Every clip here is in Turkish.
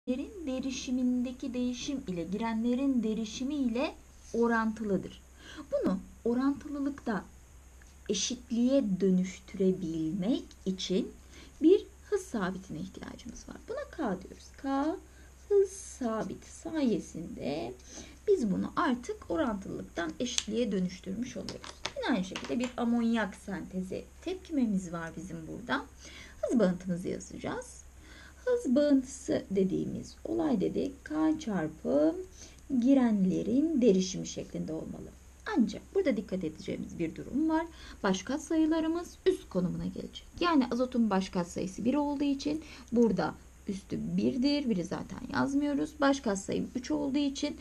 derişimindeki değişim ile girenlerin derişimi ile orantılıdır. Bunu orantılılıkta eşitliğe dönüştürebilmek için bir hız sabitine ihtiyacımız var. Buna K diyoruz. K hız sabiti sayesinde biz bunu artık orantılılıktan eşitliğe dönüştürmüş oluyoruz. Yine aynı şekilde bir amonyak sentezi tepkimemiz var bizim burada. Hız bağıntımızı yazacağız. Hız bağıntısı dediğimiz olay dedik. K çarpı girenlerin derişimi şeklinde olmalı. Ancak burada dikkat edeceğimiz bir durum var. Baş katsayılarımız üst konumuna gelecek. Yani azotun baş katsayısı 1 olduğu için burada üstü 1'dir. 1'i zaten yazmıyoruz. Baş katsayım 3 olduğu için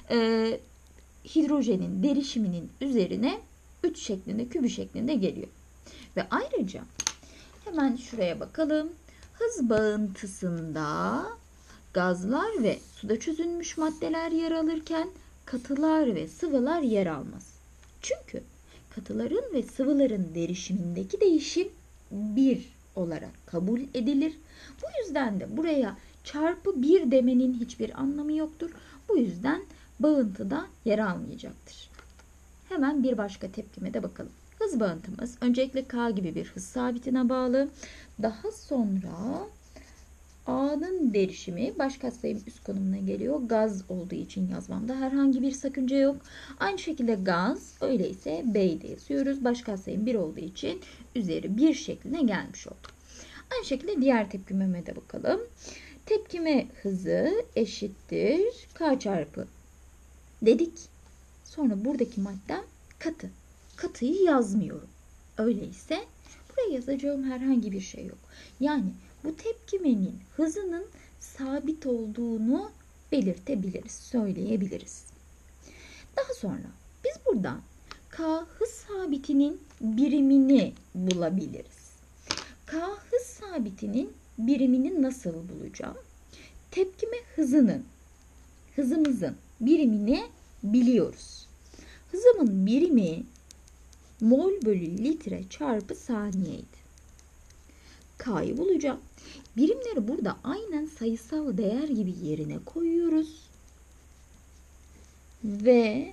hidrojenin derişiminin üzerine 3 şeklinde, kübü şeklinde geliyor. Ve ayrıca hemen şuraya bakalım. Hız bağıntısında gazlar ve suda çözünmüş maddeler yer alırken katılar ve sıvılar yer almaz. Çünkü katıların ve sıvıların derişimindeki değişim 1 olarak kabul edilir. Bu yüzden de buraya çarpı 1 demenin hiçbir anlamı yoktur. Bu yüzden bağıntıda yer almayacaktır. Hemen bir başka tepkime de bakalım. Hız bağıntımız öncelikle K gibi bir hız sabitine bağlı. Daha sonra A'nın derişimi baş katsayım üst konumuna geliyor. Gaz olduğu için yazmamda herhangi bir sakınca yok. Aynı şekilde gaz öyleyse B'yi de yazıyoruz. Baş katsayım 1 olduğu için üzeri 1 şekline gelmiş oldu. Aynı şekilde diğer tepkimeme de bakalım. Tepkime hızı eşittir K çarpı dedik. Sonra buradaki maddem katı. Katıyı yazmıyorum. Öyleyse buraya yazacağım herhangi bir şey yok. Yani bu tepkimenin hızının sabit olduğunu belirtebiliriz, söyleyebiliriz. Daha sonra biz buradan K hız sabitinin birimini bulabiliriz. K hız sabitinin birimini nasıl bulacağım? Tepkime hızımızın birimini biliyoruz. Hızımın birimi mol bölü litre çarpı saniyeydi. K'yı bulacağım. Birimleri burada aynen sayısal değer gibi yerine koyuyoruz. Ve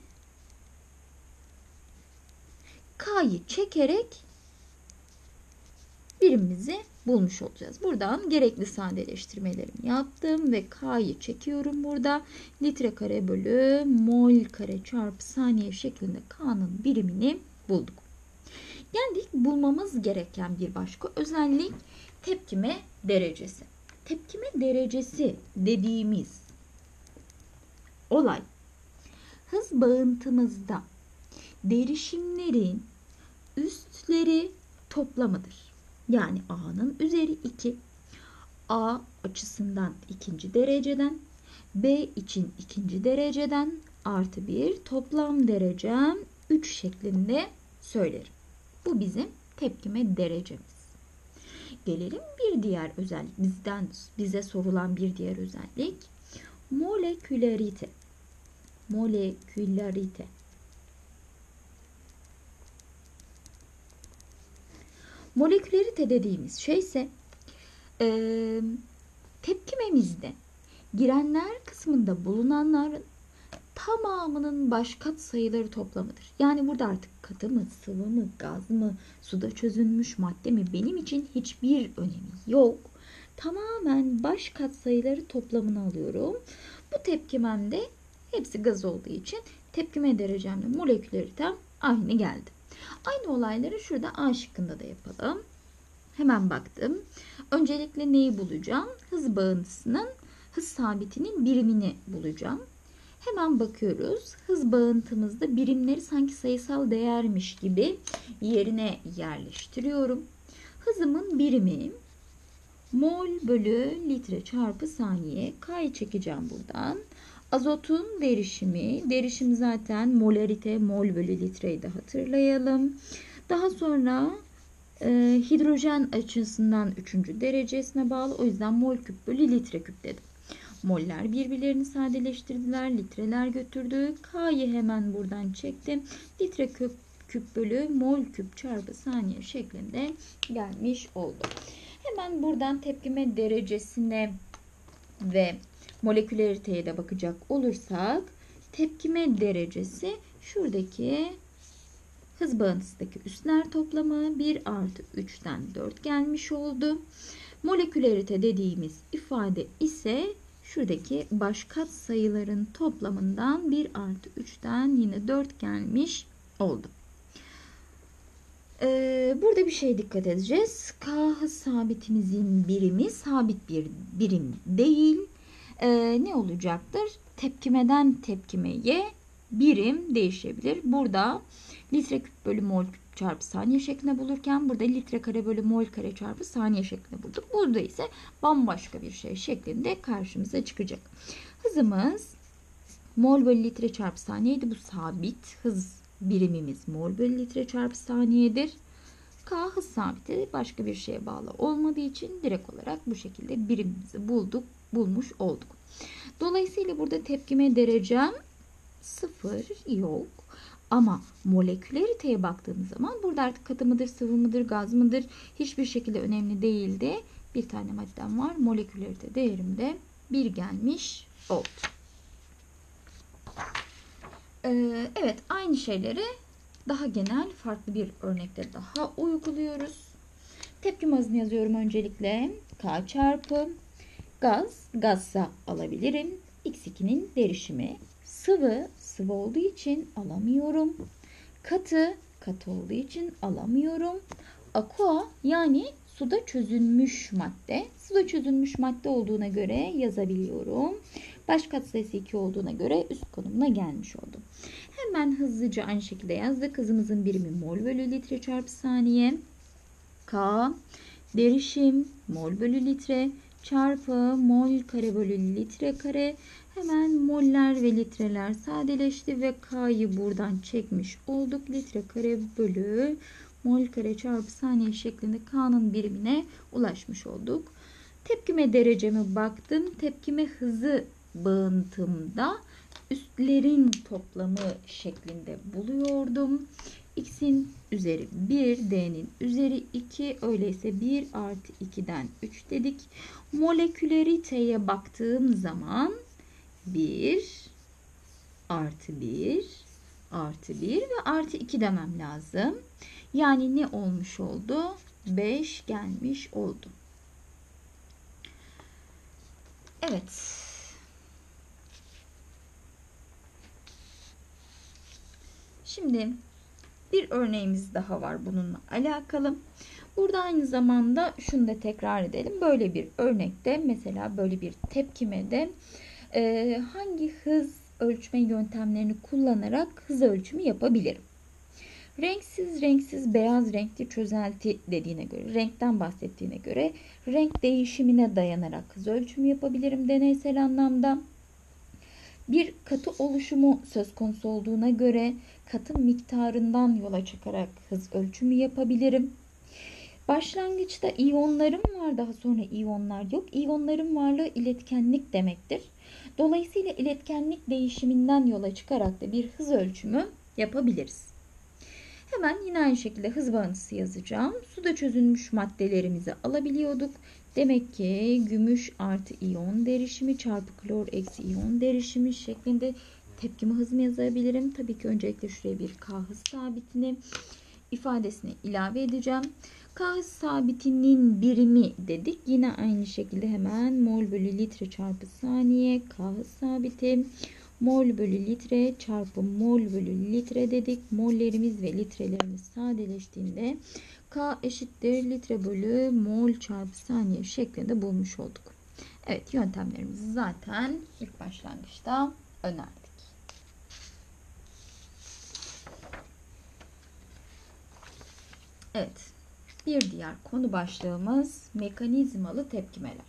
K'yı çekerek birimimizi bulmuş olacağız. Buradan gerekli sadeleştirmelerimi yaptım ve K'yı çekiyorum burada. Litre kare bölü mol kare çarpı saniye şeklinde K'nın birimini bulduk. Geldik bulmamız gereken bir başka özellik tepkime derecesi. Tepkime derecesi dediğimiz olay hız bağıntımızda derişimlerin üstleri toplamıdır. Yani A'nın üzeri 2. A açısından ikinci dereceden, B için ikinci dereceden artı 1 toplam derecem 3 şeklinde söylerim. Bu bizim tepkime derecemiz. Gelelim bir diğer özellik. Bize sorulan bir diğer özellik. Molekülerite. Molekülerite. Molekülerite dediğimiz şey ise tepkimemizde girenler kısmında bulunanların tamamının baş katsayıları toplamıdır. Yani burada artık katı mı, sıvı mı, gaz mı, suda çözünmüş madde mi benim için hiçbir önemi yok. Tamamen baş katsayıları toplamını alıyorum. Bu tepkimemde hepsi gaz olduğu için tepkime derecemle moleküleritem aynı geldi. Aynı olayları şurada A şıkkında da yapalım. Hemen baktım. Öncelikle neyi bulacağım? Hız bağıntısının hız sabitinin birimini bulacağım. Hemen bakıyoruz. Hız bağıntımızda birimleri sanki sayısal değermiş gibi yerine yerleştiriyorum. Hızımın birimi mol bölü litre çarpı saniye. K'yı çekeceğim buradan. Azotun derişimi. Derişim zaten molarite mol bölü litreyi de hatırlayalım. Daha sonra hidrojen açısından 3. derecesine bağlı. O yüzden mol küp bölü litre küp dedim. Moller birbirlerini sadeleştirdiler. Litreler götürdü. K'yı hemen buradan çektim. Litre küp bölü mol küp çarpı saniye şeklinde gelmiş oldu. Hemen buradan tepkime derecesine ve Molekülariteye de bakacak olursak tepkime derecesi şuradaki hız bağıntısındaki üsler toplamı 1 artı 3'ten 4 gelmiş oldu. Molekülerite dediğimiz ifade ise şuradaki baş katsayıların toplamından 1 artı 3'ten yine 4 gelmiş oldu. Burada bir şey dikkat edeceğiz. K hız sabitimizin birimi sabit bir birim değil. Ne olacaktır? Tepkimeden tepkimeye birim değişebilir. Burada litre küp bölü mol küp çarpı saniye şeklinde bulurken burada litre kare bölü mol kare çarpı saniye şeklinde bulduk. Burada ise bambaşka bir şey şeklinde karşımıza çıkacak. Hızımız mol bölü litre çarpı saniyeydi. Bu sabit. Hız birimimiz mol bölü litre çarpı saniyedir. K hız sabiti başka bir şeye bağlı olmadığı için direkt olarak bu şekilde birimimizi bulmuş olduk. Dolayısıyla burada tepkime derecem 0 yok. Ama molekülariteye baktığımız zaman burada artık katı mıdır, sıvı mıdır, gaz mıdır hiçbir şekilde önemli değildi. Bir tane maddem var. Molekülarite değerimde 1 gelmiş oldu. Evet, aynı şeyleri daha genel farklı bir örnekte daha uyguluyoruz. Tepkime hızını yazıyorum öncelikle. K çarpı gazsa alabilirim. X2'nin derişimi. Sıvı olduğu için alamıyorum. Katı olduğu için alamıyorum. Aqua yani suda çözünmüş madde. Suda çözünmüş madde olduğuna göre yazabiliyorum. Baş katsayısı 2 olduğuna göre üst konumuna gelmiş oldum. Hemen hızlıca aynı şekilde yazdık. Hızımızın birimi mol bölü litre çarpı saniye. K derişim mol bölü litre çarpı mol kare bölü litre kare. Hemen moller ve litreler sadeleşti ve K'yı buradan çekmiş olduk. Litre kare bölü mol kare çarpı saniye şeklinde K'nın birimine ulaşmış olduk. Tepkime dereceme baktım. Tepkime hızı bağıntımda üstlerin toplamı şeklinde buluyordum. X'in üzeri 1, D'nin üzeri 2. Öyleyse 1 artı 2'den 3 dedik. Molekülariteye baktığım zaman 1 artı 1 artı 1 ve artı 2 demem lazım. Yani ne olmuş oldu? 5 gelmiş oldu. Evet. Şimdi bir örneğimiz daha var bununla alakalı. Burada aynı zamanda şunu da tekrar edelim. Böyle bir örnekte mesela böyle bir tepkimede hangi hız ölçme yöntemlerini kullanarak hız ölçümü yapabilirim? Renksiz beyaz renkli çözelti dediğine göre, renkten bahsettiğine göre renk değişimine dayanarak hız ölçümü yapabilirim deneysel anlamda. Bir katı oluşumu söz konusu olduğuna göre katı miktarından yola çıkarak hız ölçümü yapabilirim. Başlangıçta iyonlarım var, daha sonra iyonlar yok. İyonların varlığı iletkenlik demektir. Dolayısıyla iletkenlik değişiminden yola çıkarak da bir hız ölçümü yapabiliriz. Hemen yine aynı şekilde hız bağıntısı yazacağım. Suda çözünmüş maddelerimizi alabiliyorduk. Demek ki gümüş artı iyon derişimi çarpı klor eksi iyon derişimi şeklinde tepkime hızımı yazabilirim. Tabii ki öncelikle şuraya bir K hız sabitini ifadesine ilave edeceğim. K hız sabitinin birimi dedik. Yine aynı şekilde hemen mol bölü litre çarpı saniye K hız sabiti. Mol bölü litre çarpı mol bölü litre dedik. Mollerimiz ve litrelerimiz sadeleştiğinde K eşittir litre bölü mol çarpı saniye şeklinde bulmuş olduk. Evet, yöntemlerimizi zaten ilk başlangıçta önerdik. Evet, bir diğer konu başlığımız mekanizmalı tepkimeler.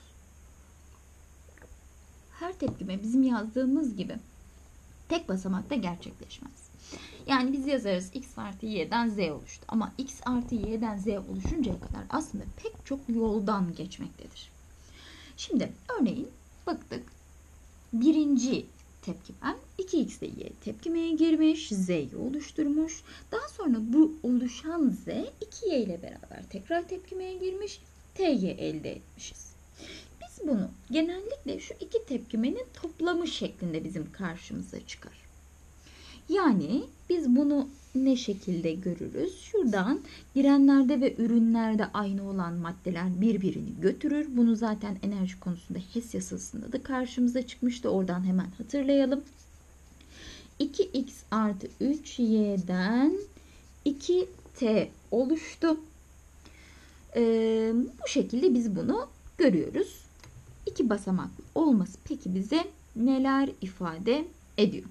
Her tepkime bizim yazdığımız gibi tek basamakta gerçekleşmez. Yani biz yazarız x artı y'den z oluştu. Ama x artı y'den z oluşuncaya kadar aslında pek çok yoldan geçmektedir. Şimdi örneğin baktık. Birinci tepkimem 2x ile y tepkimeye girmiş. Z'yi oluşturmuş. Daha sonra bu oluşan z 2y ile beraber tekrar tepkimeye girmiş. T'yi elde etmişiz. Biz Biz bunu genellikle şu iki tepkimenin toplamı şeklinde bizim karşımıza çıkar. Yani biz bunu ne şekilde görürüz? Şuradan girenlerde ve ürünlerde aynı olan maddeler birbirini götürür. Bunu zaten enerji konusunda Hess yasasında da karşımıza çıkmıştı. Oradan hemen hatırlayalım. 2x artı 3y'den 2t oluştu. Bu şekilde biz bunu görüyoruz. İki basamaklı olması peki bize neler ifade ediyor?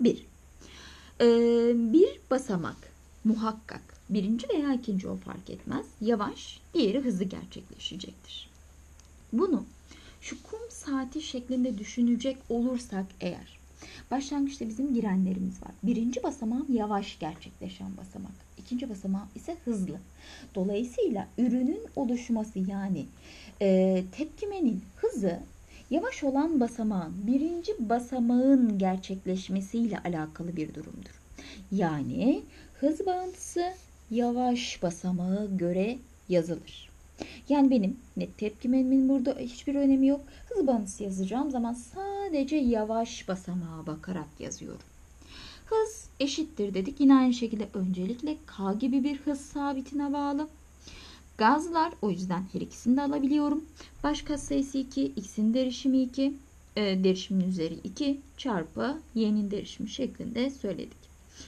Bir basamak muhakkak, birinci veya ikinci o fark etmez, yavaş, diğeri hızlı gerçekleşecektir. Bunu şu kum saati şeklinde düşünecek olursak eğer, başlangıçta bizim girenlerimiz var. Birinci basamağım yavaş gerçekleşen basamak. İkinci basamağım ise hızlı. Dolayısıyla ürünün oluşması yani tepkimenin hızı yavaş olan basamağın birinci basamağın gerçekleşmesiyle alakalı bir durumdur. Yani hız bağıntısı yavaş basamağa göre yazılır. Yani benim net tepkimemin burada hiçbir önemi yok. Hız bağıntısı yazacağım zaman sadece yavaş basamağa bakarak yazıyorum. Hız eşittir dedik. Yine aynı şekilde öncelikle K gibi bir hız sabitine bağlı. Gazlar, o yüzden her ikisini de alabiliyorum. Baş katsayısı 2, x'in derişimi 2, derişimin üzeri 2 çarpı y'nin derişimi şeklinde söyledik.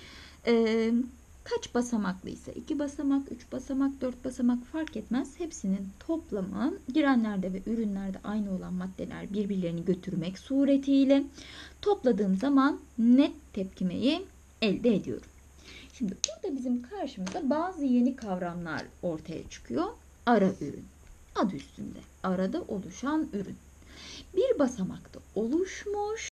Kaç basamaklıysa 2 basamak, 3 basamak, 4 basamak fark etmez. Hepsinin toplamı girenlerde ve ürünlerde aynı olan maddeler birbirlerini götürmek suretiyle topladığım zaman net tepkimeyi elde ediyorum. Şimdi burada bizim karşımıza bazı yeni kavramlar ortaya çıkıyor. Ara ürün. Adı üstünde. Arada oluşan ürün. Bir basamakta oluşmuş